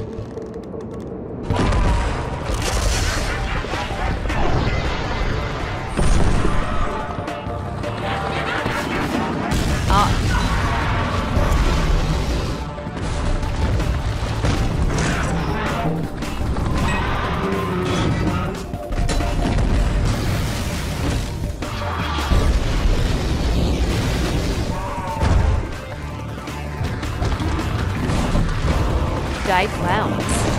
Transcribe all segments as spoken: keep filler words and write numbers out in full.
Die clowns.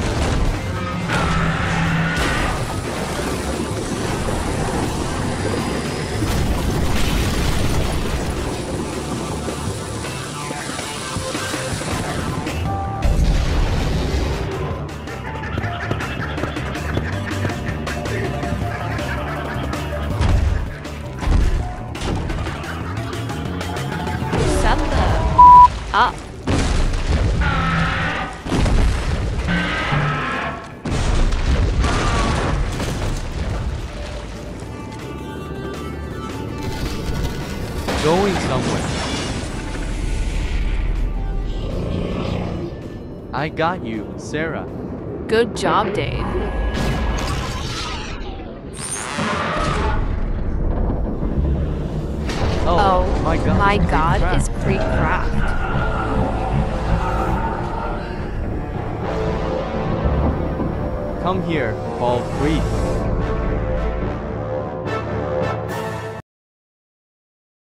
Shut the up. Going somewhere. I got you, Sarah. Good job, Dave. Oh, Oh, my God, my Creek God Craft. is Creek Craft. Come here, Paul Creek.